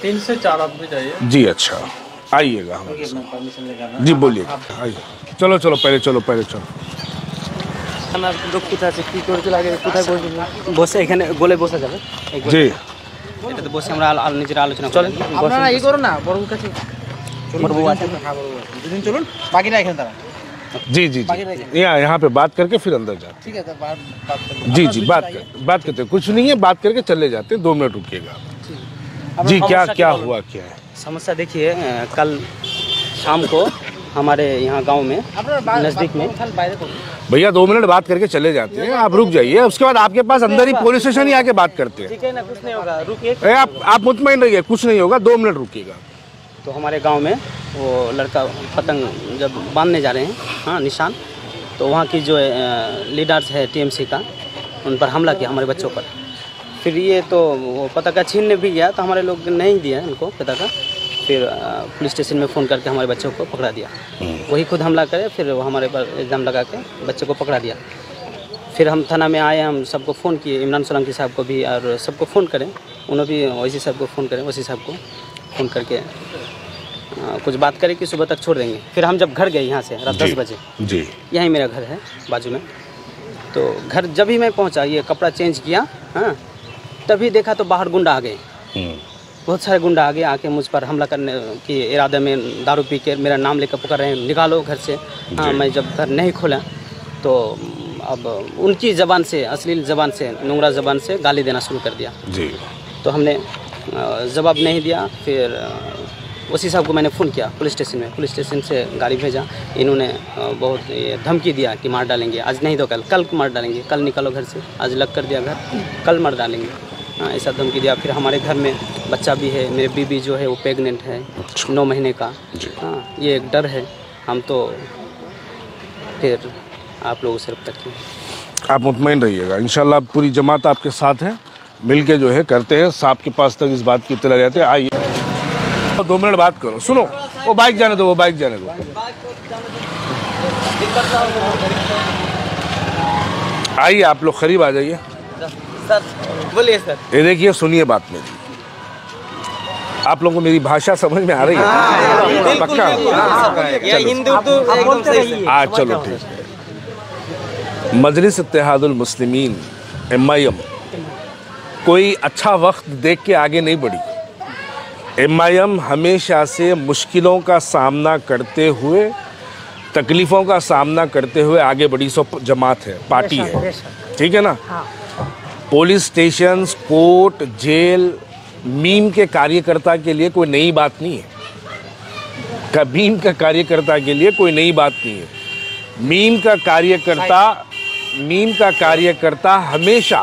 3 से 4 आदमी चाहिए जी। अच्छा, आइएगा परमिशन लेकर जी, बोलिए। आइए, चलो चलो पहले चलो। আমার লোক কোথায় আছে কি করতে লাগে কোথায় বসে এখানে বলে বসা যাবে জি। এটাতে বসে আমরা নিজেরা আলোচনা করি। আপনারা এই করুন না, বড়বুর কাছে বড়বু আছে, দুদিন চলুন, বাকিরা এখানে দাঁড়ান। जी जी जी, यहाँ पे बात करके फिर अंदर जाते ठीक है, तो बात जी जी, बात करते कुछ नहीं है, बात करके चले जाते। 2 मिनट रुकिएगा जी। क्या हुआ, क्या है समस्या? देखिए, कल शाम को हमारे यहाँ गांव में नज़दीक में भैया 2 मिनट बात करके चले जाते हैं, आप रुक जाइए। उसके बाद आपके पास अंदर ही पुलिस स्टेशन ही आके बात करते हैं। ठीक है ना, कुछ नहीं होगा, रुकिए। आप मुतमईन रहिए, कुछ नहीं होगा, 2 मिनट रुकिएगा। तो हमारे गांव में वो लड़का पतंग जब बांधने जा रहे हैं, हाँ, निशान, तो वहाँ की जो लीडर्स है टीएमसी का, उन पर हमला किया हमारे बच्चों पर। फिर ये तो वो पताका छीनने भी गया, तो हमारे लोग नहीं दिया उनको पताका। फिर पुलिस स्टेशन में फ़ोन करके हमारे बच्चों को पकड़ा दिया। वही खुद हमला करे, फिर वो हमारे पर इल्ज़ाम लगा के बच्चे को पकड़ा दिया। फिर हम थाना में आए, हम सबको फ़ोन किए, इमरान सोलंकी साहब को भी और सबको फ़ोन करें। उन्होंने भी ओसी साहब को फ़ोन करें, ओसी साहब को फ़ोन करके कुछ बात करें कि सुबह तक छोड़ देंगे। फिर हम जब घर गए यहाँ से रात 10 बजे जी, यहीं मेरा घर है बाजू में, तो घर जब ही मैं पहुँचा, ये कपड़ा चेंज किया, हाँ, तभी देखा तो बाहर गुंडा आ गए। बहुत सारे गुंडा आगे आके मुझ पर हमला करने की इरादे में दारू पी के मेरा नाम लेकर पुकार रहे हैं, निकालो घर से। हाँ, मैं जब घर नहीं खोला तो अब उनकी ज़बान से, अश्लील ज़बान से, नंगरा ज़बान से गाली देना शुरू कर दिया जी। तो हमने जवाब नहीं दिया। फिर उसी साहब को मैंने फ़ोन किया पुलिस स्टेशन में, पुलिस स्टेशन से गाड़ी भेजा। इन्होंने बहुत ये धमकी दिया कि मार डालेंगे, आज नहीं तो कल मार डालेंगे, कल निकालो घर से, आज लग कर दिया घर, कल मार डालेंगे, हाँ, ऐसा धमकी दिया। फिर हमारे घर में बच्चा भी है, मेरे बीबी जो है वो प्रेग्नेंट है 9 महीने का, हाँ, ये एक डर है। हम तो फिर आप लोगों से रब्ता किए। आप मुतमईन रहिएगा, इंशाल्लाह पूरी जमात आपके साथ है, मिल के जो है करते हैं। साहब के पास तक इस बात की इत्तला जाते हैं। आइए 2 मिनट बात करो। सुनो, वो बाइक जाने दो, आइए आप लोग करीब आ जाइए। सर बोलिए। सर ये देखिए, सुनिए बात मेरी, आप लोगों को मेरी भाषा समझ में आ रही है? पक्का? हिंदी उर्दू एकदम सही है। चलो ठीक है। मजलिस इत्तेहादुल मुस्लिमीन MIM कोई अच्छा वक्त देख के आगे नहीं बढ़ी। MIM हमेशा से मुश्किलों का सामना करते हुए, तकलीफ़ों का सामना करते हुए आगे बढ़ी सो जमात है, पार्टी है, ठीक है ना। Police station, court, jail MIM के कार्यकर्ता के लिए कोई नई बात नहीं है। मीम का कार्यकर्ता के लिए कोई नई बात नहीं है। मीम का कार्यकर्ता हमेशा,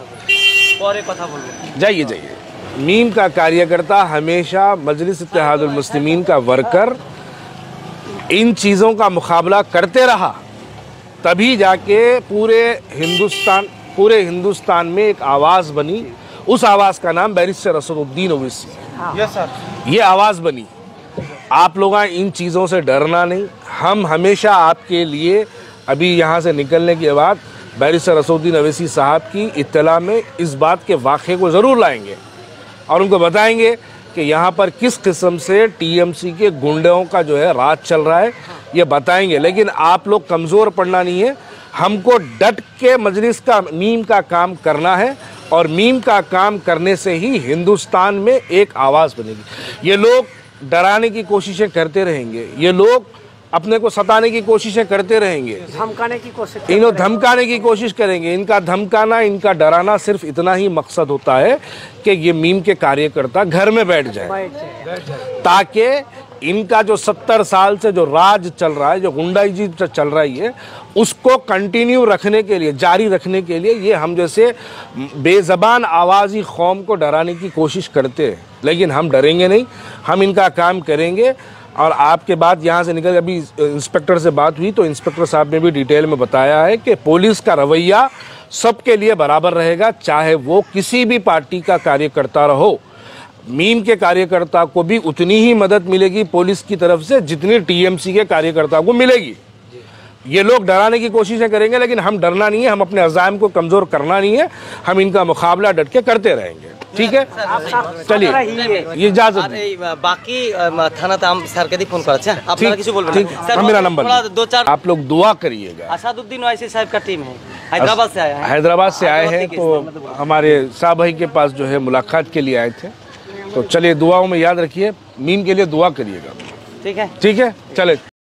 जाइए मीम का कार्यकर्ता हमेशा मजलिस इत्तेहादुल मुस्लिमीन का वर्कर इन चीज़ों का मुकाबला करते रहा, तभी जाके पूरे हिंदुस्तान में एक आवाज़ बनी। उस आवाज़ का नाम barrister Asaduddin Owaisi, yes sir, ये आवाज़ बनी। आप लोग इन चीज़ों से डरना नहीं। हम हमेशा आपके लिए अभी यहाँ से निकलने के बाद बैरिस्टर असदुद्दीन ओवैसी साहब की इत्तला में इस बात के वाक़े को ज़रूर लाएंगे और उनको बताएंगे कि यहाँ पर किस किस्म से TMC के गुंडों का जो है राज चल रहा है, ये बताएंगे। लेकिन आप लोग कमज़ोर पड़ना नहीं है, हमको डट के मजलिस का मीम का काम करना है और मीम का काम करने से ही हिंदुस्तान में एक आवाज़ बनेगी। ये लोग डराने की कोशिशें करते रहेंगे, ये लोग अपने को सताने की कोशिशें करते रहेंगे, धमकाने की कोशिश करेंगे। इनका धमकाना, इनका डराना सिर्फ इतना ही मकसद होता है कि ये मीम के कार्यकर्ता घर में बैठ जाए, ताकि इनका जो 70 साल से जो राज चल रहा है, जो गुंडाइजी चल रही है, उसको कंटिन्यू रखने के लिए, जारी रखने के लिए ये हम जैसे बेज़बान आवाज़ी कौम को डराने की कोशिश करते हैं। लेकिन हम डरेंगे नहीं, हम इनका काम करेंगे। और आपके बाद यहाँ से निकल, अभी इंस्पेक्टर से बात हुई तो इंस्पेक्टर साहब ने भी डिटेल में बताया है कि पुलिस का रवैया सबके लिए बराबर रहेगा, चाहे वो किसी भी पार्टी का कार्यकर्ता रहो। मीम के कार्यकर्ता को भी उतनी ही मदद मिलेगी पुलिस की तरफ से जितनी TMC के कार्यकर्ता को मिलेगी। ये लोग डराने की कोशिशें करेंगे, लेकिन हम डरना नहीं है, हम अपने अज़ाइम को कमज़ोर करना नहीं है, हम इनका मुकाबला डट के करते रहेंगे। ठीक है চলিয়ে ये इजाजत আর এই বাকি থানাতে স্যারকে দিয়ে ফোন করাচ্ছে আপনারা কিছু বলবেন ठीक স্যার मेरा नंबर थोड़ा दो चार आप लोग दुआ करिएगा असादुद्दीन ओवैसी साहब का टीम है हैदराबाद से आया है हैदराबाद से आए हैं तो हमारे साहब भाई के पास जो है मुलाकात के लिए आए थे तो चलिए दुआओं में याद रखिए मीम के लिए दुआ करिएगा ठीक है ठीक है चले